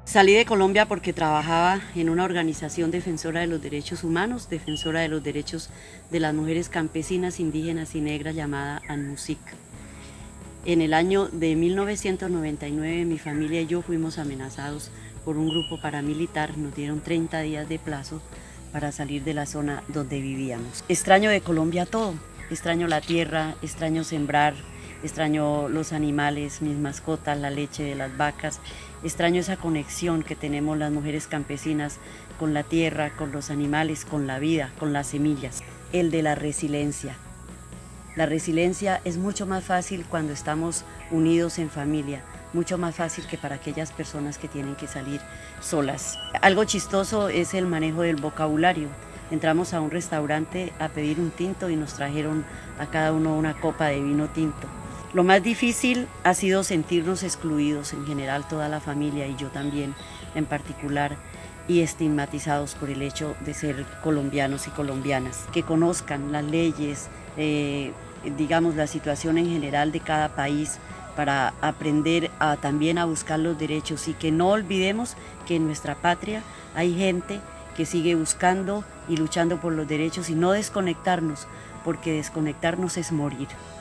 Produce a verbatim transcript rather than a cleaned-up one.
Salí de Colombia porque trabajaba en una organización defensora de los derechos humanos, defensora de los derechos de las mujeres campesinas, indígenas y negras llamada ANMUSIC. En el año de mil novecientos noventa y nueve mi familia y yo fuimos amenazados por un grupo paramilitar, nos dieron treinta días de plazo para salir de la zona donde vivíamos. Extraño de Colombia todo, extraño la tierra, extraño sembrar, extraño los animales, mis mascotas, la leche de las vacas, extraño esa conexión que tenemos las mujeres campesinas con la tierra, con los animales, con la vida, con las semillas. El de la resiliencia. La resiliencia es mucho más fácil cuando estamos unidos en familia, mucho más fácil que para aquellas personas que tienen que salir solas. Algo chistoso es el manejo del vocabulario. Entramos a un restaurante a pedir un tinto y nos trajeron a cada uno una copa de vino tinto. Lo más difícil ha sido sentirnos excluidos, en general toda la familia y yo también en particular, y estigmatizados por el hecho de ser colombianos y colombianas. Que conozcan las leyes, eh, digamos la situación en general de cada país, para aprender a, también a buscar los derechos, y que no olvidemos que en nuestra patria hay gente que sigue buscando y luchando por los derechos, y no desconectarnos, porque desconectarnos es morir.